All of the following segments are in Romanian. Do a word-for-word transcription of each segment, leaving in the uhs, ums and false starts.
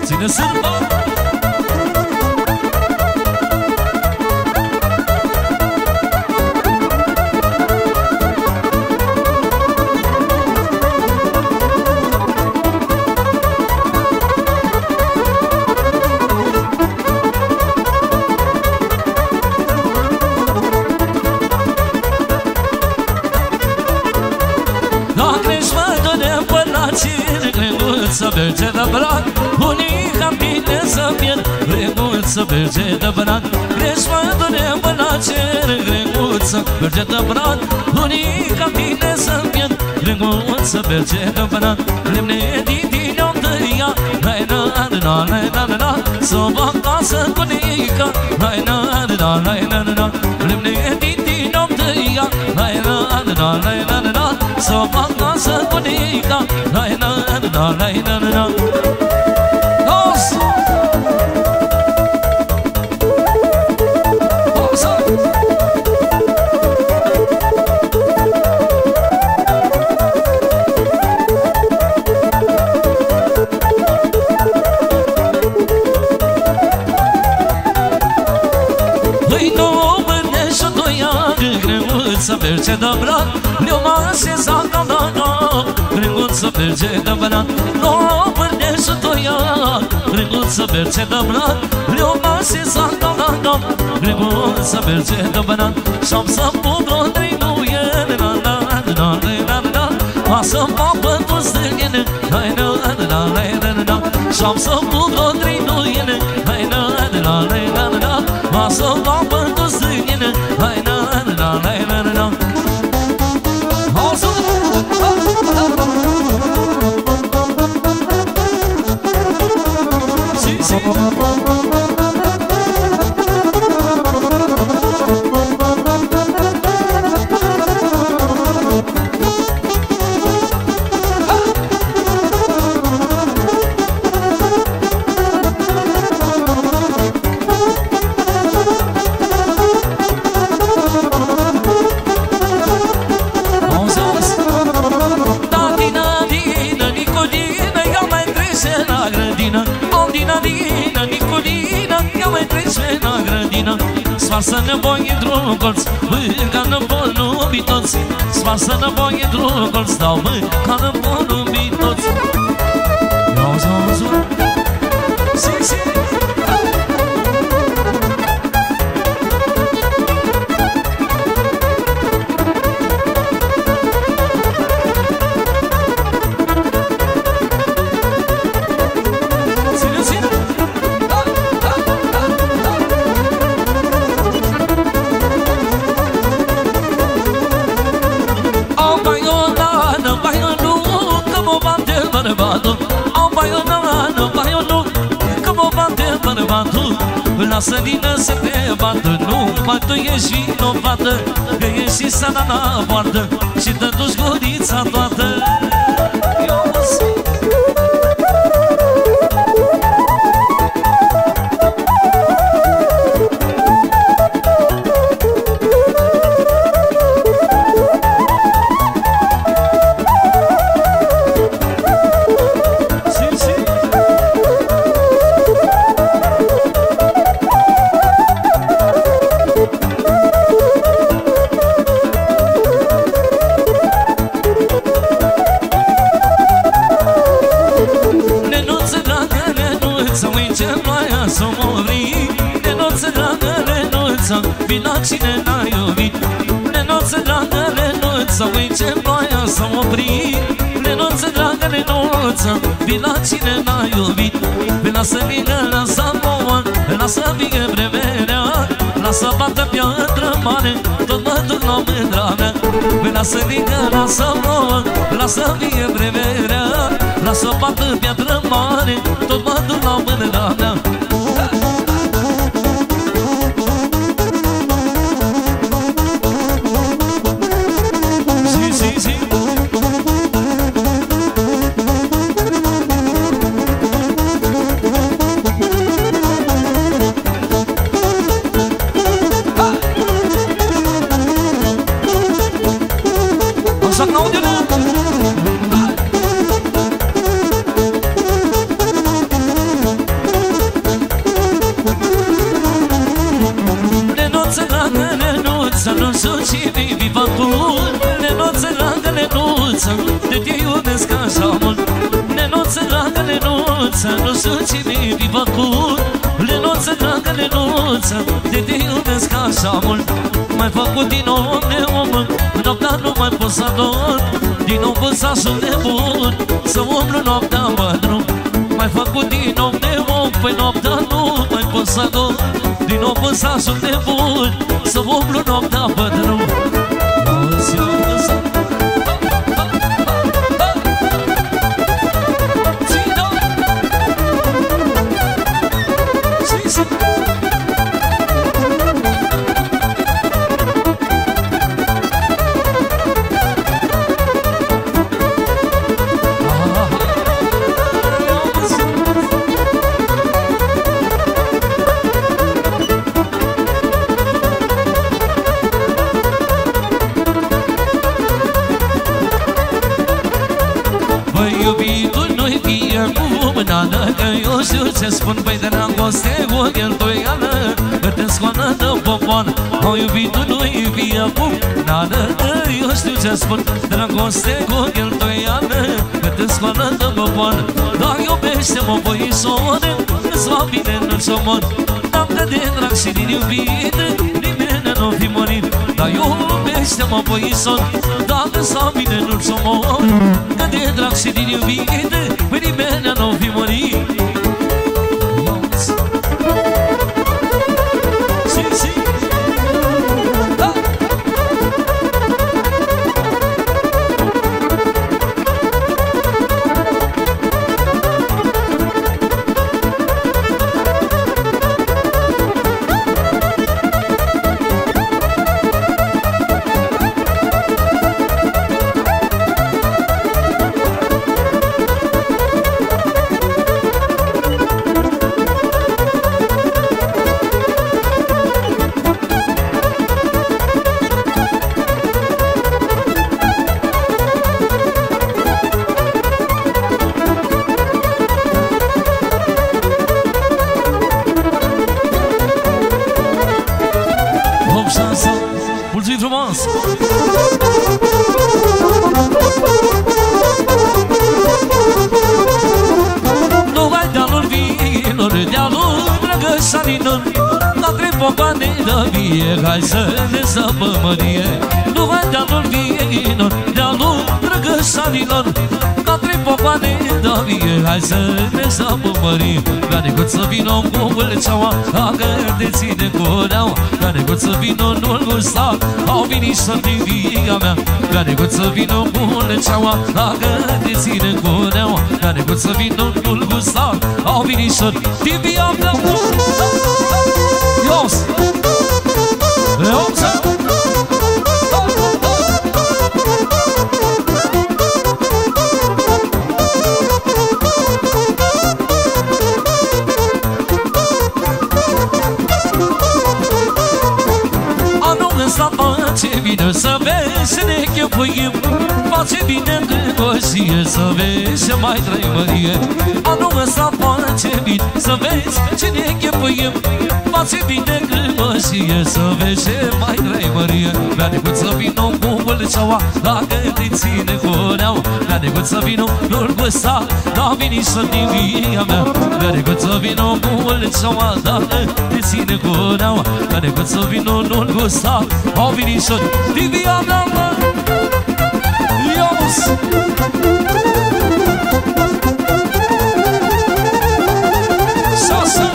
Ține sârba! Să merge de bărat, unica bine să pierd, Greguț să merge de bărat, crești mă dune până la cer, Greguț să merge de bărat, unica bine să pierd, Greguț să merge de bărat, lemne din tine-o tăia, lai na na lai na na, să vă acasă cu nica, lai na na lai na na, lemne din tine-o tăia, lai na na lai na na, să vă acasă cu nica, lai na na lai na na. Dos! Să merge de brat, le-o mase sa ca da, Greguț să merge de brat, nu până și toia, Greguț să merge de brat, le-o mase sa ca da, Greguț să merge de brat, și-am să pudro trinuie, na na na na na na, ca să papă tu stângene, na na na na na na, și-am să pudro trinuie, na na na na na, ca să papă tu stângene, na na na na na na. Sfarsă nevoie într-un colț, mânca-nă bol, nu iubi toți. Sfarsă nevoie într-un colț, dau mânca-nă bol, nu iubi toți. Ia-o-ți, ia-o-ți, si, si. Lasă dină să te bată, nu mai tu ești vinovată, că ești și sana la poartă și te duci gurița toată. Vino cine n-a iubit, Lenuță dragă, Lenuță, ui ce ploaia s-a oprit. Lenuță dragă, Lenuță, vino cine n-a iubit. Lasă vină, lasă mouă, lasă vină vremerea, lasă bată piatră mare, tot mă duc la mândra mea. Lasă vină, lasă mouă, lasă vină vremerea, lasă bată piatră mare, tot mă duc la mândra mea. te iubesc așa mult. Nenuță, dragă, nenuță, nu știu ce mi-ai făcut. Nenuță, dragă, nenuță, de te iubesc așa mult. M-ai făcut din om neom, noaptea nu mai pot să ador. Din nou pot să ajung nebun, să umblu noaptea pe drum. M-ai făcut din om neom, păi noaptea nu mai pot să ador. Din nou pot să ajung nebun, să umblu noaptea pe drum. Că eu știu ce spun, băi, de dragoste o cheltuială, că te scoană de popoană. Au iubitul nu-i fie acum, nadă, eu știu ce spun, dragoste o cheltuială, că te scoană de popoană. Dar iubește-mă, băișoare, îți va bine în somon. N-am de drag și din iubire, nimeni nu fi murit. Dar iubește-mă, băișor, dacă îți va bine în somon. Că de drag și din iubire, nimeni nu fi murit. Hai să ne săpămărie, nu hai de-a-lor vienilor, de-a-lor drăgășanilor. Ca trei popoane de vie, hai să ne săpămărie. La negut să vină cu vâlceaua, dacă te ține cureaua. La negut să vină nu-l gusta, au venit să-mi viga mea. La negut să vină cu vâlceaua, dacă te ține cureaua. La negut să vină nu-l gusta, au venit să-mi viga mea. Ios! Leonța! Anul ăsta face bine să vezi, să ne chefuim. Face bine gândășie să vezi și mai trăi mărie. Anul ăsta face bine să vezi, ce ne chefuim. Face bine gândășie să vezi și mai trăi mărie. Mi-a negut să vină cu vâlceaua, dacă te ține cureaua. Mi-a negut să vină nu-l gusta, dar vini să-mi via mea. Mi-a negut să vină cu vâlceaua, dacă te ține cureaua. Mi-a negut să vină nu-l gusta, au venit să-mi via mea. Ios! Sasă!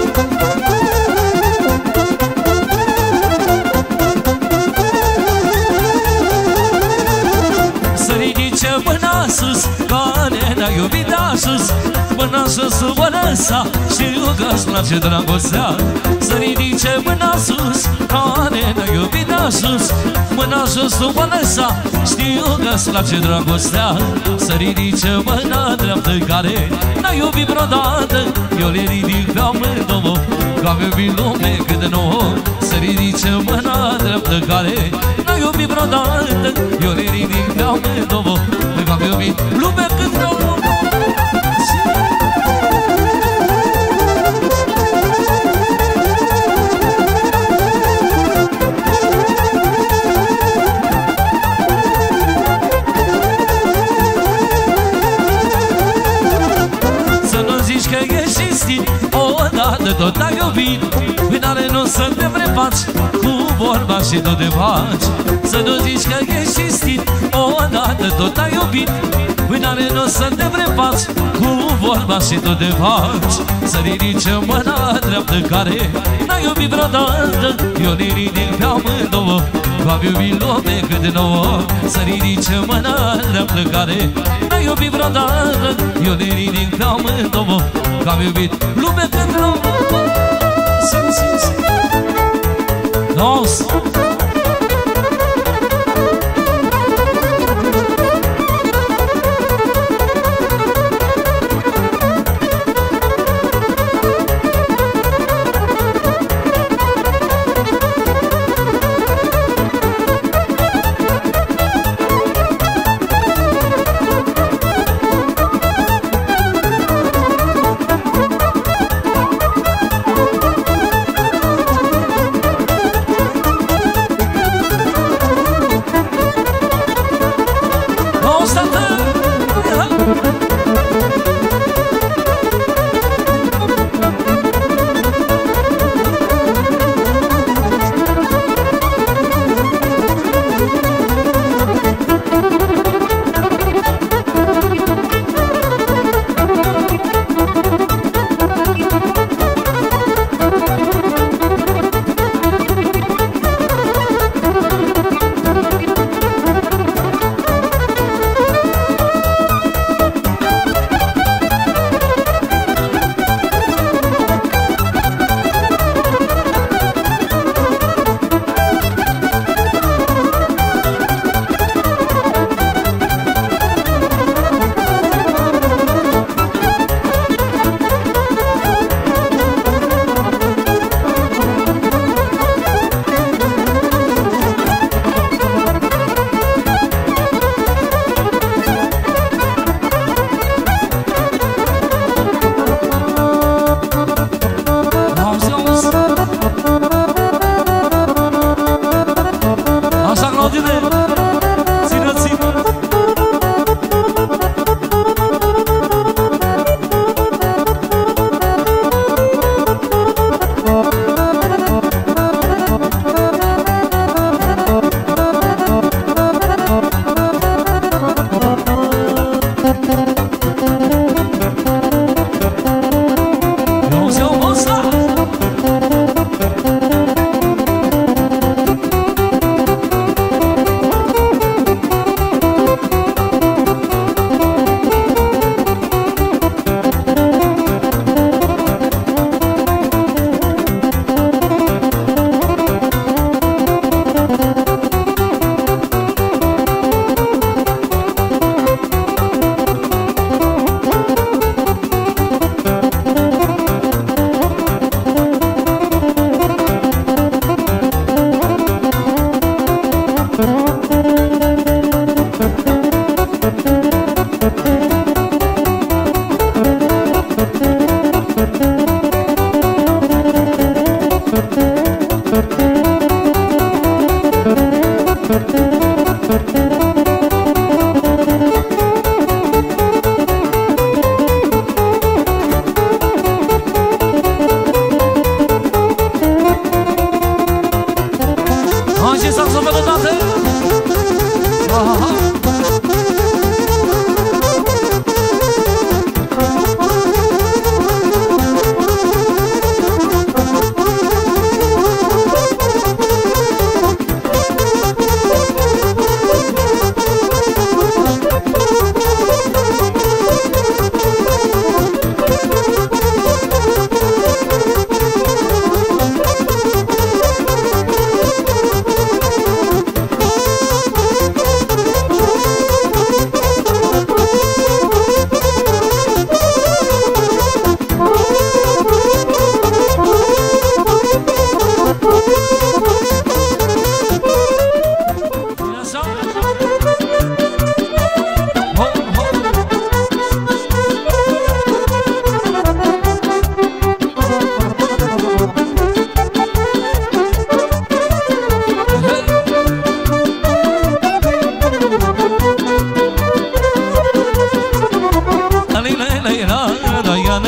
Să ridice mâna sus, care ne-a iubit sus. Mâna sus, mâna sa, știu că-ți place dragostea. Să ridice mâna sus, care ne-a iubit sus. Mâna sus, mâna sa, știu că-ți place dragostea. Să ridice mâna dreaptă, care n-a iubit vreodată. Eu le ridic pe amândouă, că am iubit lume cât de nouă. Să ridice mâna dreaptă, care n-a iubit vreodată. Eu le ridic pe amândouă, că am iubit lume cât de nouă. că ești cinstit, odată tot ai iubit. Vinare nu să te prefaci cu vorba și tot te faci. Să nu zici că ești cinstit, odată tot ai iubit. Vinare nu să te prefaci cu vorba și tot te faci. Să ridice mâna dreaptă care n-ai iubit vreodată. Eu ne ridic pe amândouă, v-am iubit lume cât de nouă. Să ridice mâna dreaptă care n-ai iubit vreodată. Eu ne ridic pe amândouă, v-am iubit lume cât de nouă. Sim, sim, sim. Nossa.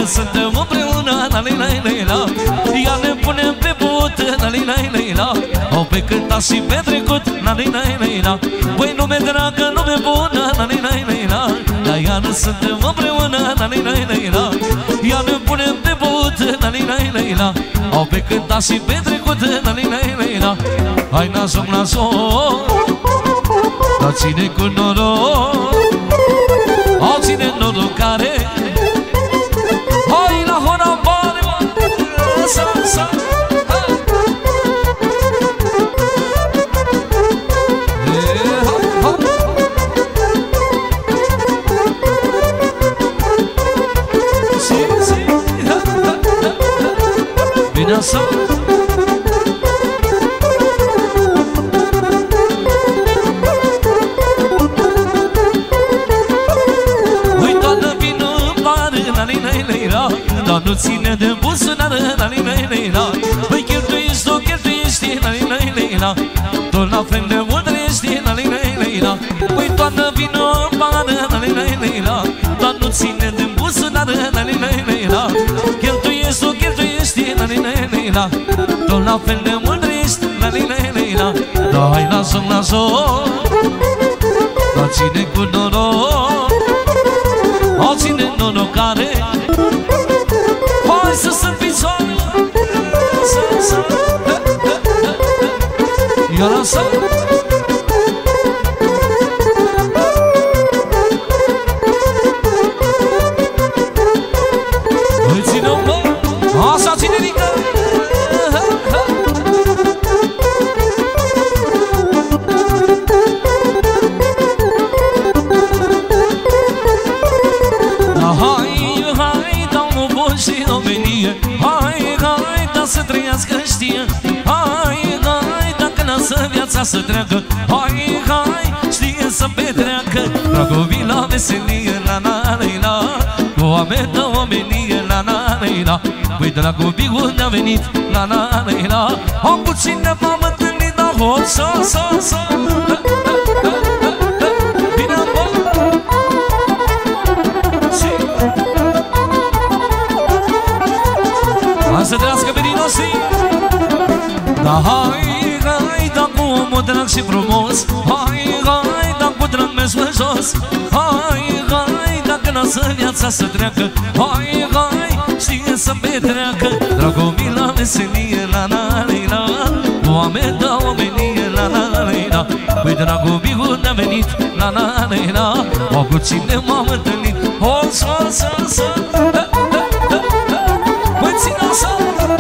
iară suntem împreună, la-li-la-li-la. Iar ne punem pe but, la-li-la-li-la. Au pe cântat și pe trecut, la-li-la-li-la. Băi, lume dragă, lume bună, la-li-la-li-la. Dar iară suntem împreună, la-li-la-li-la. Iar ne punem pe but, la-li-la-li-la. Au pe cântat și pe trecut, la-li-la-li-la. Hai nasoc, nasoc, dar ține cu noroc. Au ține noroc care. Hai la hora mare, mă, sa, sa. Bine așa. Dar nu ține de buzunar, la-li-la-li-la. Păi cheltuiești, tu cheltuiești, la-li-la-li-la. Tot la fel de mult ești, la-li-la-li-la. Păi toată vină în bană, la-li-la-li-la. Dar nu ține de buzunar, la-li-la-li-la. Cheltuiești, tu cheltuiești, la-li-la-li-la. Tot la fel de mult ești, la-li-la-li-la. Dar hai lasă-mi, lasă-o, dar ține cu noroc. O ține noroc care. Hai să sunt picioare, să, să, iar așa. Îi ține-o, mă, așa ține rică. Hai, hai, dacă lasă viața să treacă. Hai, hai, știe să petreacă. Dragobie la veselie, la la la la. Cu oameni de omenie, la la la la. Păi dragobie unde a venit, la la la la. Am cu cine m-am întâlnit, dar hot, să, să, să. Bine, bă. Hai să trească pe din noștri. Da, hai, hai, da cu omul drag și frumos. Hai, hai, da cu drag mergi pe jos. Hai, hai, dacă lasă viața să treacă. Hai, hai, știe să petreacă. Dragomie la veselie, la la la la. Oameni de omenie, la la la la. Păi dragomie unde a venit, la la la la. O cu cine m-am întâlnit, o să, să, să. Măi țin așa.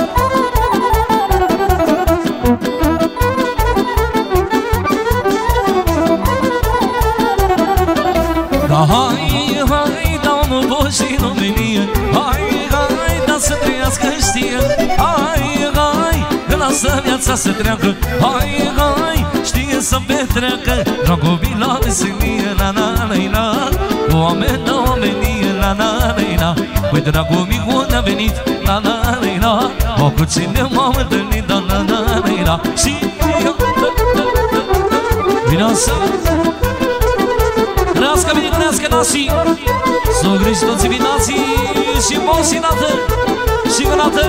Da, hai, hai, da omul bun și în omenie. Hai, hai, da să trăiască știe. Hai, hai, că lasă viața să treacă. Hai, hai, știe să petreacă. Dragobie la veselie, la la la la. Oameni de omenie, la la la la. Păi dragobie unde a venit, la la la la. O cu cine m-am întâlnit, la la la la. Și eu, vine așa. Trească, bine, trească, nașii. S-o griji toți vinații. Și bol și nată. Și gânată.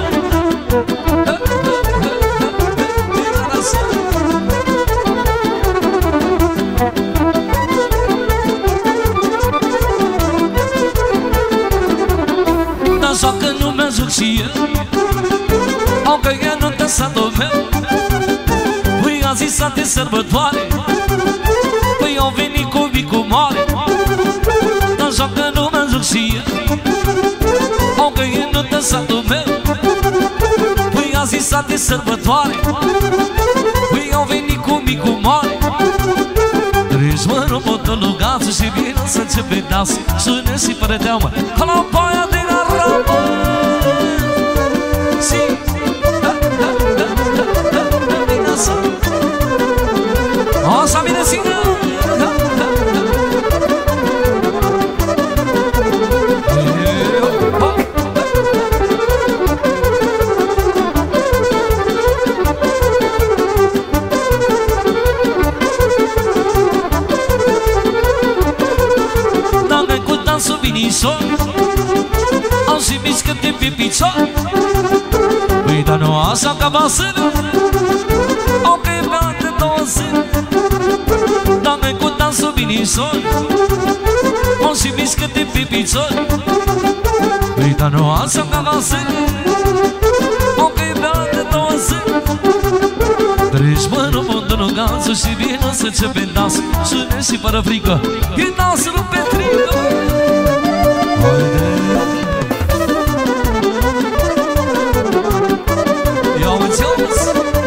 Dar joacă lumea, joc și eu. Au că ea nu te satul meu. Păi azi s-a de sărbătoare. Păi au venit cu vicul mare. Dar joacă lumea, joc și eu. Au că e nu te satul meu. Păi azi s-a de sărbătoare. Păi au venit cu vicul mare. Treci mă robotul gață și vine să începe dansul. Sună și fără teamă ca la baia de Arabă. Și așa vine singur. Dacă cu dansul vinișor au și mișcă mișcă-te pe picioare. Păi, dar nu așa ca basână, o căiat de două zile. Doamne, cu dansul binișor, o și mișcă-te pe picioare. Păi, dar nu așa ca basână, o căiat de două zile. Treci mânul bundul în ganțul și vină să începem dans. Și ne și fără frică, e dansul pe trică. Haide! Ia uite-ți!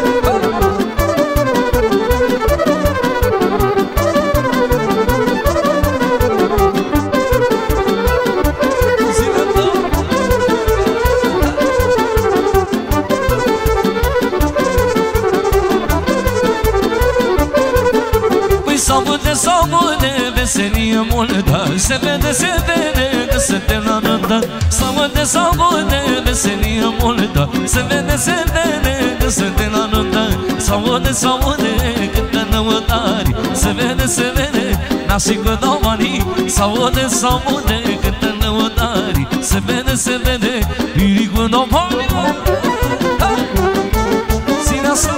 S-aude veselie multă, se vede, se vede că suntem la nuntă. S-aude, s-aude veselie multă, se vede, se vede că suntem la nuntă. S-aude, s-aude cântă năutari, se vede, se vede nașii cu dau banii. S-aude, s-aude cântă năutari, se vede, se vede irii cu dau banii. Ține așa!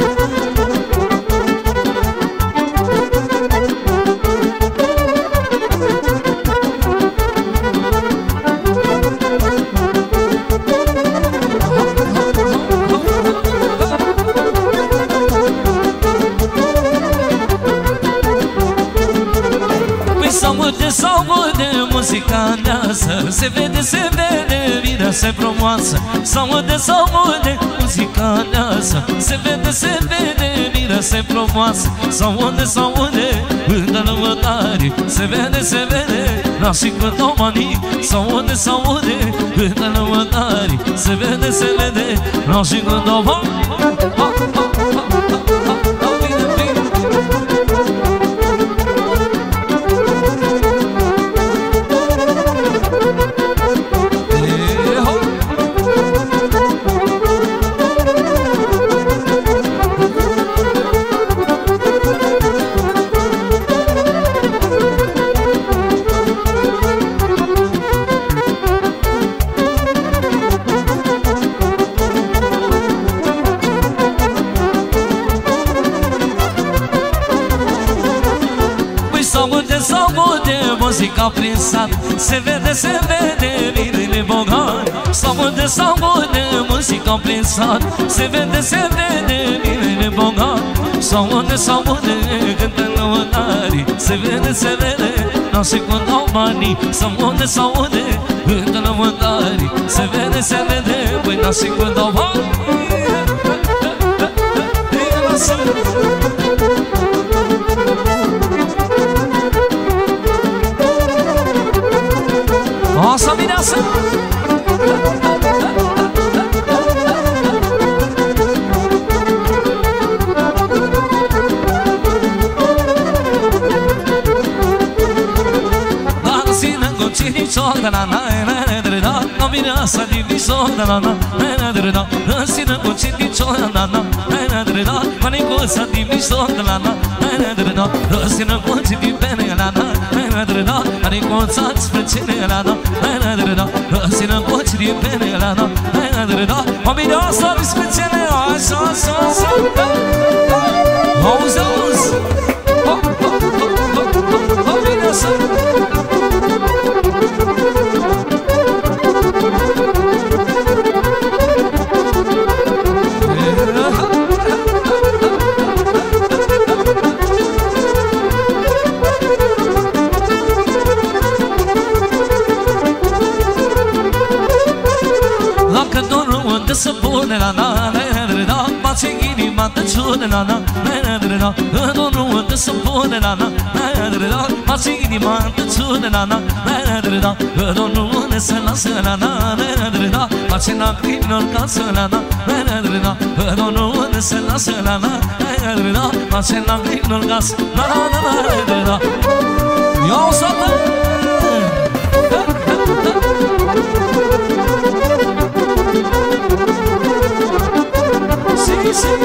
S-aude muzica neasă, se vede, se vede, vine, se frumoasă. S-aude, s-aude muzica neasă, se vede, se vede, vine, se frumoasă. S-aude, s-aude cântă năutari, se vede, se vede nașii cu dau banii. S-aude, s-aude cântă năutari, se vede, se vede nașii cu dau banii. Muzica prin sat, se vede, se vede virile bogate. S-aude, s-aude muzica prin sat, se vede, se vede virile bogate. S-aude, s-aude cântă năutari, se vede, se vede nașii cu dau banii. S-aude, s-aude cântă năutari, se vede, se vede băi nașii cu dau banii. O să mireasă! Dansina con cinicio da na na na na na no mireasă diviso da na na na na na dansina con cinicio da na na na na na manicosa diviso da na na na na na dansina con cinicio da na na Ani conțați spre cine la no, na na na na, țină voci din pene la no, na na na, oamenii ăsta spre cine, așa, așa, așa. Auzi, auzi, oamenii ăsta. Să pune la na na na na, face inima te ciune la na na na na, nu nu să pune la na na na na, face inima te ciune la na na na na, nu nu ne să lasă la na na na na, face lacrimilor casă la na na na na, nu nu ne să lasă la na na na na, face lacrimilor casă la na na na na. Eu să Sim, sim.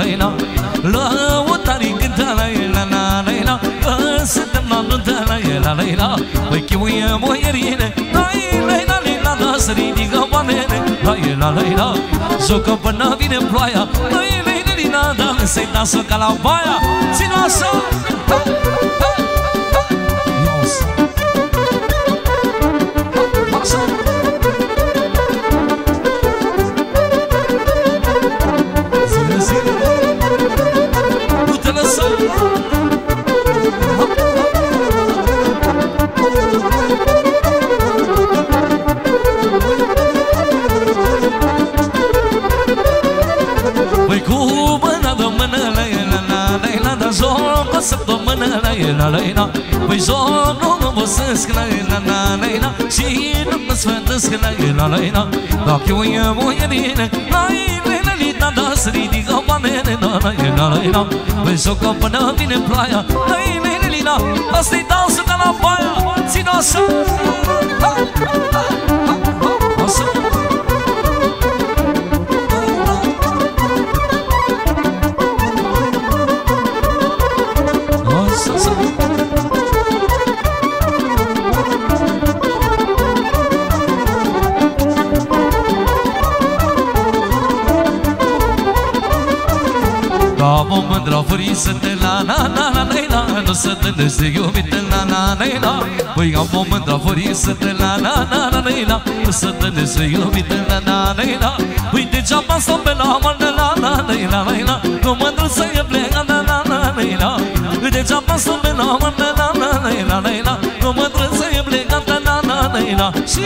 Leila Lăutarii cântă Leila Leila Suntem la nuntă Leila Leila Păi chiuie boierine Leila Leila Da să ridică oamene Leila Leila Jocă până vine ploaia Leila Leila Da să-i dasă ca la baia Ține așa Săptămână, Leila, Leila Păi joc, nu mă bosesc, Leila, Leila Și nu mă sfântesc, Leila, Leila Dacă eu e boierine Leila, Leila, da să ridică oamene Leila, Leila Păi joc până vine ploaia Leila, Leila Asta-i dansul de la baia Ține așa Așa Mândra furiță de la na na na Leila Nu se tândește iubite la na Leila Păi am o mândra furiță de la na na na Leila Nu se tândește iubite la na Leila Păi degeaba stau pe la mă de la na Leila Leila Nu mândru să e pleca de la na Leila Degeaba stau pe la mă de la na Leila Leila Nu mândru să e pleca de la na Leila Și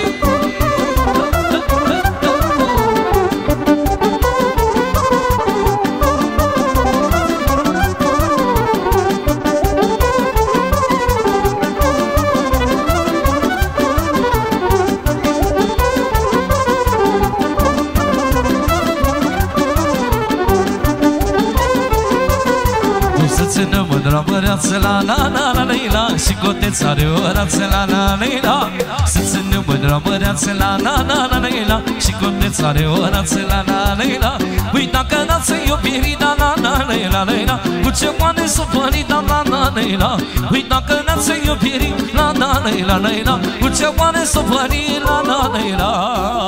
Măreață la na na la Leila Și coteț are o rață la na Leila Să ține mândra măreață la na na la Leila Și coteț are o rață la na Leila Păi dacă dați iubirii da na na Leila Leila Cu ce poate supări da na na Leila Păi dacă dați iubirii la na Leila Leila Cu ce poate supări la na Leila